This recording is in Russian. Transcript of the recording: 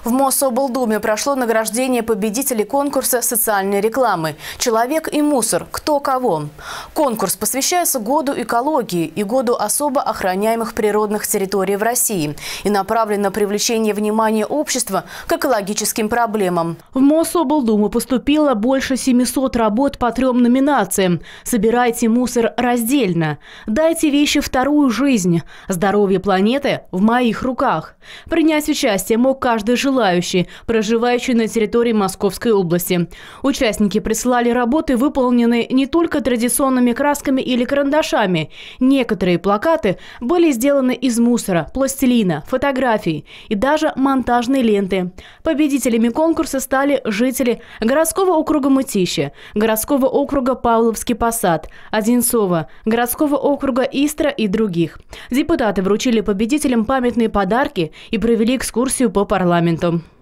В Мособлдуме прошло награждение победителей конкурса социальной рекламы «Человек и мусор. Кто кого?». Конкурс посвящается году экологии и году особо охраняемых природных территорий в России и направлен на привлечение внимания общества к экологическим проблемам. В Мособлдуму поступило больше 700 работ по 3 номинациям. «Собирайте мусор раздельно», «Дайте вещи вторую жизнь», «Здоровье планеты в моих руках». Принять участие мог каждый желающий, проживающий на территории Московской области. Участники присылали работы, выполненные не только традиционными красками или карандашами. Некоторые плакаты были сделаны из мусора, пластилина, фотографий и даже монтажной ленты. Победителями конкурса стали жители городского округа Мытищи, городского округа Павловский Посад, Одинцово, городского округа Истра и других. Депутаты вручили победителям памятные подарки и провели экскурсию по парламенту.